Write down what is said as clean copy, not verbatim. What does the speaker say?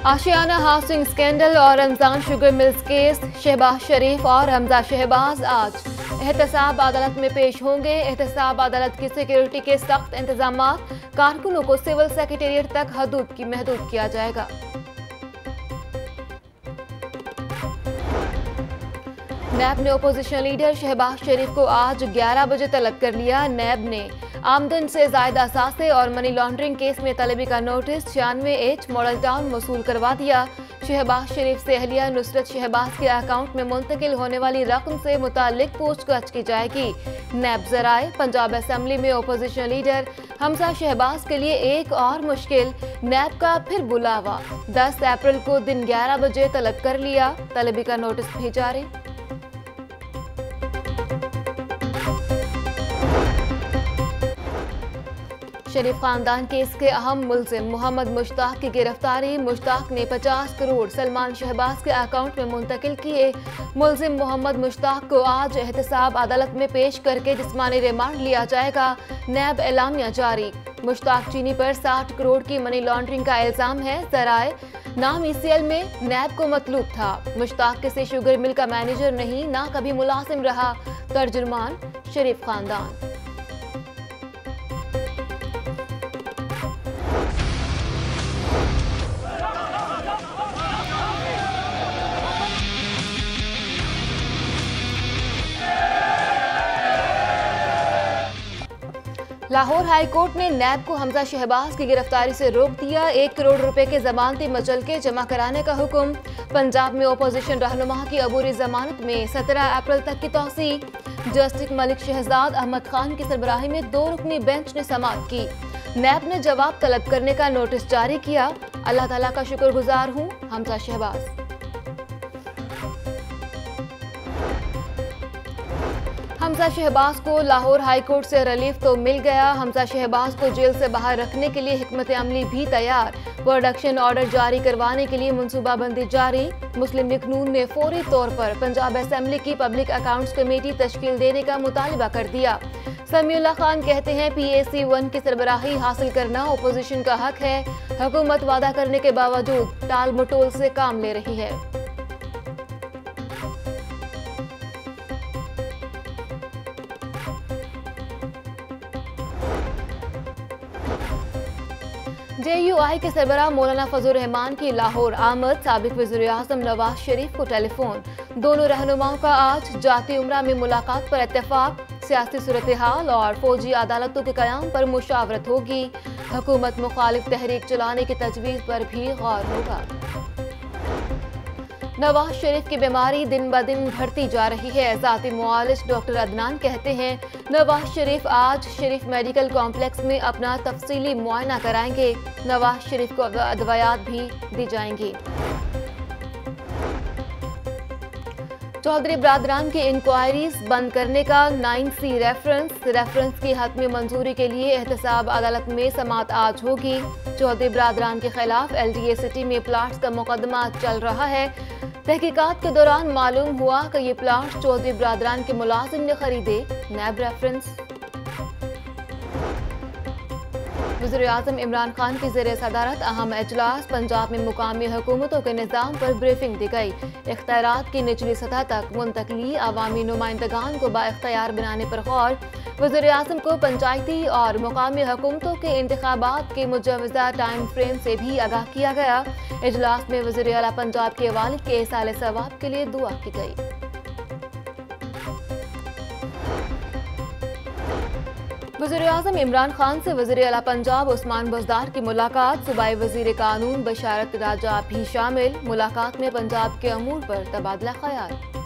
आशियाना housing scandal और Ramzan sugar mills case, Shahbaz Sharif और हमजा शहबाज आज एहतसाब अदालत में पेश होंगे। एहतसाब अदालत की सिक्योरिटी के सख्त इंतजाम, कारकुनों को सिविल सेक्रेटेरिएट तक महदूद किया जाएगा। नैब ने अपोजिशन लीडर शहबाज शरीफ को आज 11 बजे तलब कर लिया। नैब ने आमदन से ज़ायदा असासे और मनी लॉन्ड्रिंग केस में तलबी का नोटिस 96H मॉडल टाउन वसूल करवा दिया। शहबाज शरीफ से अहलिया नुसरत शहबाज के अकाउंट में मुंतकिल होने वाली रकम से मुतालिक पूछताछ की जाएगी। नैब जराए, पंजाब असेंबली में अपोजिशन लीडर हमजा शहबाज के लिए एक और मुश्किल, नैब का फिर बुलावा। 10 अप्रैल को दिन 11 बजे तलब कर लिया, तलबी का नोटिस भी जारी। शरीफ खानदान केस के अहम मुल्जिम मोहम्मद मुश्ताक की गिरफ्तारी। मुश्ताक ने 50 करोड़ सलमान शहबाज के अकाउंट में मुंतकिल किए। मुल्जिम मोहम्मद मुश्ताक को आज एहतसाब अदालत में पेश करके जिस्मानी रिमांड लिया जाएगा। नैब एलामिया जारी। मुश्ताक चीनी पर 60 करोड़ की मनी लॉन्ड्रिंग का इल्जाम है। जराए, नाम ECL में नैब को मतलूब था। मुश्ताक किसी शुगर मिल का मैनेजर नहीं, ना कभी मुलाजिम रहा। तर्जुमान शरीफ खानदान। लाहौर हाई कोर्ट ने नैब को हमजा शहबाज की गिरफ्तारी से रोक दिया। 1 करोड़ रुपए के जमानती मचलके जमा कराने का हुक्म। पंजाब में अपोजिशन रहनुमा की अबूरी जमानत में 17 अप्रैल तक की तौसी। जस्टिस मलिक शहजाद अहमद खान की सरबराही में 2 रुकनी बेंच ने समाअत की। नैब ने जवाब तलब करने का नोटिस जारी किया। अल्लाह ताला का शुक्रगुजार हूँ, हमजा शहबाज। हमजा शहबाज को लाहौर हाई कोर्ट से रिलीफ तो मिल गया। हमजा शहबाज को जेल से बाहर रखने के लिए हिकमत अमली भी तैयार। प्रोडक्शन ऑर्डर जारी करवाने के लिए मनसूबाबंदी जारी। मुस्लिम लीग नून ने फौरी तौर पर पंजाब असेंबली की पब्लिक अकाउंट्स कमेटी तश्कील देने का मुतालबा कर दिया। समीउल्लाह खान कहते हैं PAC 1 की सरबराही हासिल करना अपोजिशन का हक है। हुकूमत वादा करने के बावजूद टाल मटोल से काम ले रही है। JUI के सरबराह मौलाना फजल रहमान की लाहौर आमद। साबिक वज़ीर-ए-आज़म नवाज शरीफ को टेलीफोन। दोनों रहनुमाओं का आज जाती उम्रा में मुलाकात पर इत्तेफाक। सियासी सूरत हाल और फौजी अदालतों के क़याम पर मुशावरत होगी। हुकूमत मुखालिफ तहरीक चलाने की तजवीज़ पर भी गौर होगा। नवाज शरीफ की बीमारी दिन ब दिन बढ़ती जा रही है। ज़ाती मुआलिज डॉक्टर अदनान कहते हैं नवाज शरीफ आज शरीफ मेडिकल कॉम्प्लेक्स में अपना तफसीली मुआयना कराएंगे। नवाज शरीफ को अदवायात भी दी जाएंगी। चौधरी बरादरान की इंक्वायरीज बंद करने का 9C रेफरेंस की हद में मंजूरी के लिए एहतसाब अदालत में समाअत आज होगी। चौधरी बरादरान के खिलाफ LDA सिटी में प्लाट्स का मुकदमा चल रहा है। तहकीकात के दौरान मालूम हुआ कि ये प्लाट चौधरी बरादरान के मुलाजिम ने खरीदे। NAB reference. वज़ीर-ए-आज़म इमरान खान की ज़ेर सदारत अहम इजलास। पंजाब में मुकामी हुकूमतों के निज़ाम पर ब्रीफिंग दी गई। इख्तियारात की निचली सतह तक मुंतकली, अवामी नुमाइंदगान को बाइख्तियार बनाने पर गौर। वज़ीर-ए-आज़म को पंचायती और मुकामी हुकूमतों के इंतखाबात के मुजवज़ा टाइम फ्रेम से भी आगाह किया गया। इजलास में वज़ीर आला पंजाब के वालिद के साले सवाब के लिए दुआ की गई। वज़ीर-ए-आज़म इमरान खान से वज़ीर आला पंजाब उस्मान बुज़दार की मुलाकात। सूबाई वज़ीर कानून बशारत राजा भी शामिल। मुलाकात में पंजाब के अमूर पर तबादला ख्याल।